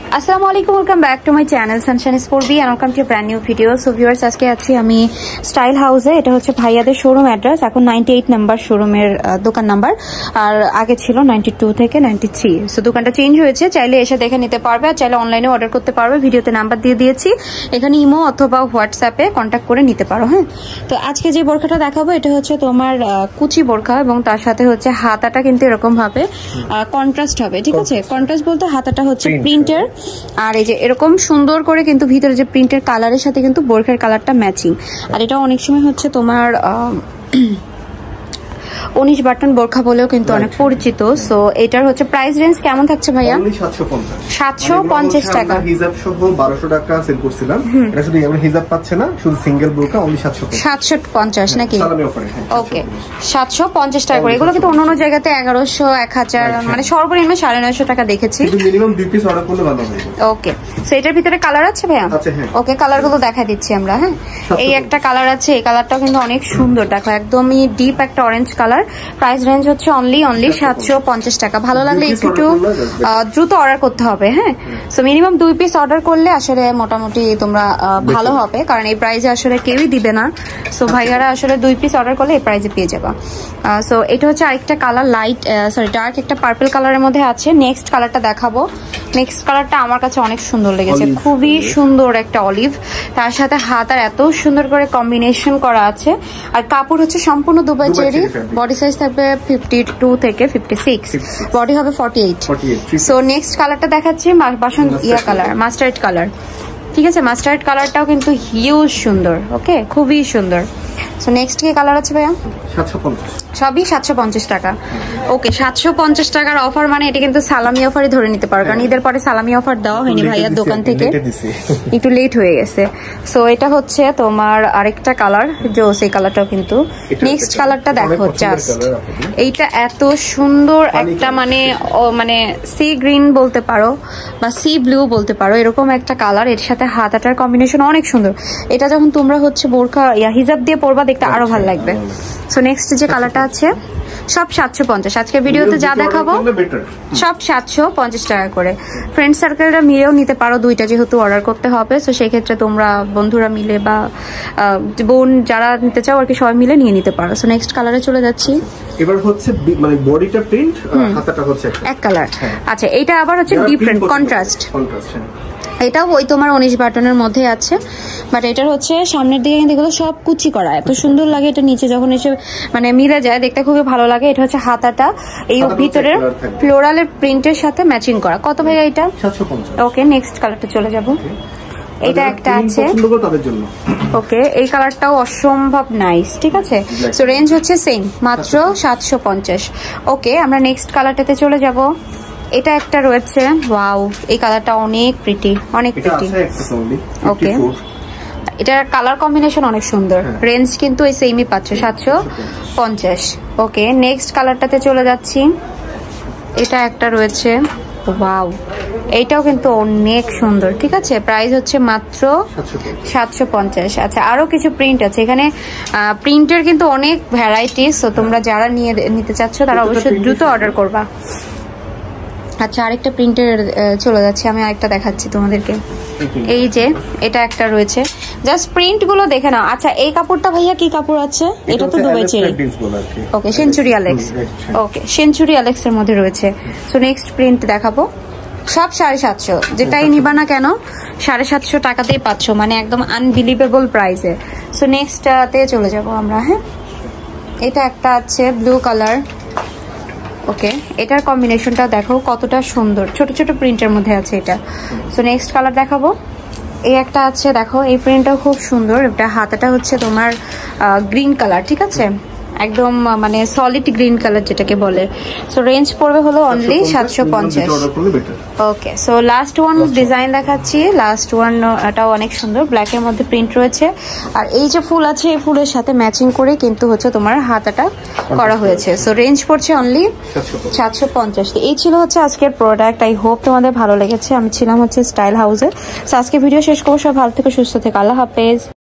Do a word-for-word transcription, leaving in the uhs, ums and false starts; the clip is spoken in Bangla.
আসসালামু আলাইকুম, welcome back to my channel sunshine sport B and welcome to brand new video. So viewers, আজকে আছি আমি স্টাইল হাউসে। এটা হচ্ছে ভাইয়াদের শোরুম অ্যাড্রেস, এখন নাইনটি এইট নাম্বার শোরুমের দোকান নাম্বার, আর আগে ছিল নাইনটি টু থেকে নাইনটি থ্রি। সো দোকানটা চেঞ্জ হয়েছে, চাইলে এসে দেখে নিতে পারবে, আর চাইলে অনলাইনে অর্ডার করতে পারবে। ভিডিওতে নাম্বার দিয়ে দিয়েছি, এখানে ইমো অথবা হোয়াটসঅ্যাপে কন্ট্যাক্ট করে নিতে পারো। হ্যাঁ, তো আজকে যে বোরখাটা দেখাবো এটা হচ্ছে তোমার কুচি বোরখা, এবং তার সাথে হচ্ছে হাতাটা কিন্তু এরকম ভাবে কন্ট্রাস্ট হবে। ঠিক আছে, কন্ট্রাস্ট বলতে হাতাটা হচ্ছে প্রিন্টের, আর এই যে এরকম সুন্দর করে কিন্তু ভিতরে যে প্রিন্টের কালারের সাথে কিন্তু বোরখার কালারটা ম্যাচিং। আর এটা অনেক সময় হচ্ছে তোমার উনিশ বাটন বোরখা বলেও কিন্তু অনেক পরিচিত। সো এটার হচ্ছে প্রাইস রেঞ্জ কেমন থাকছে ভাইয়া? সাতশো পঞ্চাশ টাকা। হিজাব সহ বারোশো টাকা সেল করছিলাম, এটা শুধু আমরা হিজাব পাচ্ছে না, শুধু সিঙ্গেল বোরখা অনলি সাতশো পঞ্চাশ নাকি? ওকে, সাতশো পঞ্চাশ টাকা করে। এগুলো কিন্তু অন্য জায়গাতে এগারোশো এক হাজার মানে সর্বনিম্ন সাড়ে নয়শো টাকা দেখেছি। মিনিমাম দুই পিস অর্ডার করলে ভালো হবে। ওকে, সো এটার ভিতরে কালার আছে ভাইয়া? ওকে, কালার গুলো দেখা দিচ্ছি আমরা। হ্যাঁ, এই একটা কালার আছে, এই কালারটাও কিন্তু অনেক সুন্দর, দেখো একদমই ডিপ একটা অরেঞ্জ কালার। প্রাইস রেঞ্জ হচ্ছে অনলি অনলি সাতশো পঞ্চাশ টাকা। ভালো লাগলে একটু দ্রুত অর্ডার করতে হবে। হ্যাঁ, সো মিনিমাম দুই পিস অর্ডার করলে আসলে মোটামুটি তোমরা ভালো হবে, কারণ এই প্রাইসে আসলে কেউই দিবে না। সো ভাইয়ারা আসলে দুই পিস অর্ডার করলে এই প্রাইসে পেয়ে যাবা। সো এটা হচ্ছে আরেকটা কালার, লাইট সরি ডার্ক একটা পার্পল কালারের মধ্যে আছে। নেক্সট কালারটা দেখাবো। নেক্সট কালারটা আমার কাছে অনেক সুন্দর লেগেছে, খুবই সুন্দর একটা অলিভ, তার সাথে হাত আর এত সুন্দর করে কম্বিনেশন করা আছে। আর কাপড় হচ্ছে সম্পূর্ণ দুবাই চেরি, বডি সাইজ থাকবে ফিফটি টু থেকে ফিফটি সিক্স, বডি হবে ফর্টি এইট। সো নেক্সট কালারটা দেখাচ্ছি, বাসন ইয়া কালার, মাস্টার্ড কালার। ঠিক আছে, মাস্টার্ড কালারটাও কিন্তু হিউজ সুন্দর। ওকে, খুবই সুন্দর। সো নেক্সট কি কালার আছে ভাইয়া? সবই সাতশো পঞ্চাশ টাকা। ওকে, সাতশো পঞ্চাশ টাকার অফার মানে এটা কিন্তু সালামি অফারই ধরে নিতে পারো, কারণ ঈদের পরে সালামি অফার দেওয়া হয়নি ভাইয়ার দোকান থেকে, একটু লেট হয়ে গেছে। সো এটা হচ্ছে তোমার আরেকটা কালার, জোস, এই কালারটাও কিন্তু। নেক্সট কালারটা দেখো, জাস্ট এইটা এত সুন্দর একটা মানে মানে সি গ্রিন বলতে পারো বা সি ব্লু বলতে পারো, এরকম একটা কালার। এর সাথে হাতাটার কম্বিনেশন অনেক সুন্দর। এটা যখন তোমরা হচ্ছে বোরখা ইয়া হিজাব দিয়ে পরবা, দেখতে আরো ভালো লাগবে। সো নেক্সট যে কালারটা আছে, সব সাতশো পঞ্চাশ। আজকে ভিডিওতে যা দেখাবো সব সাতশো পঞ্চাশ টাকা করে। ফ্রেন্ড সার্কেলরা মিলেও নিতে পারো, দুইটা যেহেতু অর্ডার করতে হবে। সো সেই ক্ষেত্রে তোমরা বন্ধুরা মিলে বা বোন যারা নিতে চাও আর কি, সবাই মিলে নিয়ে নিতে পারো। সো নেক্সট কালারে চলে যাচ্ছি। এবার হচ্ছে মানে বডিটা প্রিন্ট, হাতাটা হচ্ছে এক কালার। আচ্ছা, এইটা আবার হচ্ছে ডিফারেন্ট কন্ট্রাস্ট। এটাও ওই তোমার উনিশ বাটনের মধ্যে আছে, বাট এটার হচ্ছে সামনের দিকে কিন্তু এগুলো সব কুচি করা, এত সুন্দর লাগে। এটা নিচে যখন এসে মানে মিলে যায়, দেখতে খুবই ভালো লাগে। এটা হচ্ছে হাতাটা এই ভিতরের ফ্লোরালের প্রিন্টের সাথে ম্যাচিং করা। কত ভাইয়া এটা? ওকে, নেক্সট কালারটা চলে যাব। এটা একটা আছে, ওকে, এই কালারটাও অসম্ভব নাইস। ঠিক আছে, সো রেঞ্জ হচ্ছে সেম, মাত্র সাতশো পঞ্চাশ। ওকে, আমরা নেক্সট কালারটাতে চলে যাব। এটা একটা রয়েছে, ওয়াও, এই কালারটা অনেক প্রিটি, অনেক প্রিটি। ওকে, এটার কালার কম্বিনেশন অনেক সুন্দর। রেঞ্জ কিন্তু এই সেমই পাচ্ছ, সাতশো পঞ্চাশ। ওকে, নেক্সট কালারটাতে চলে যাচ্ছি। এটা একটা রয়েছে, ওয়াও, এইটাও কিন্তু অনেক সুন্দর। ঠিক আছে, প্রাইস হচ্ছে মাত্র সাতশো পঞ্চাশ। আচ্ছা, আরো কিছু প্রিন্ট আছে এখানে, প্রিন্টের কিন্তু অনেক ভ্যারাইটিস। তো তোমরা যারা নিয়ে নিতে চাচ্ছ তারা অবশ্যই দ্রুত অর্ডার করবা। আচ্ছা, আরেকটা প্রিন্টের চলে যাচ্ছে, আমি আরেকটা দেখাচ্ছি তোমাদেরকে। এই যে এটা একটা রয়েছে, জাস্ট প্রিন্ট গুলো দেখে নাও। আচ্ছা, এই কাপড়টা ভাইয়া কি কাপড় আছে? এটা তো Dubai cherry. Okay, century Alex. Okay, century Alex এর মধ্যে রয়েছে। সো নেক্সট প্রিন্ট দেখাবো, সব সাড়ে সাতশো। যেটাই নিবা না কেন সাড়ে সাতশো টাকাতেই পাচ্ছ, মানে একদম আনবিলিভেবল প্রাইসে। সো নেক্সট তে চলে যাব আমরা। হ্যাঁ, এটা একটা আছে ব্লু কালার। ওকে, এটার কম্বিনেশনটা দেখো কতটা সুন্দর, ছোট ছোট প্রিন্টের মধ্যে আছে এটা। সো নেক্সট কালার দেখাবো। এই একটা আছে, দেখো এই প্রিন্টটাও খুব সুন্দর। এটা হাতাটা হচ্ছে তোমার গ্রিন কালার। ঠিক আছে, একদম মানে সলিড গ্রিন কালার যেটাকে বলে। সো রেঞ্জ পড়বে হলো অনলি সাতশো পঞ্চাশ। Okay, so last one design দেখাচ্ছি। লাস্ট ওয়ান এটাও অনেক সুন্দর, ব্ল্যাক এর মধ্যে প্রিন্ট রয়েছে। আর এই যে ফুল আছে, এই ফুলের সাথে ম্যাচিং করে কিন্তু হচ্ছে তোমার হাতাটা করা হয়েছে। সো রেঞ্জ পড়ছে অনলি সাতশো পঞ্চাশ। এই ছিল হচ্ছে আজকের প্রোডাক্ট। আই হোপ তোমাদের ভালো লেগেছে। আমি ছিলাম হচ্ছে স্টাইল হাউসে। সো আজকে ভিডিও শেষ করবো। সব ভালো থেকে সুস্থ থেকে, আল্লাহ হাফেজ।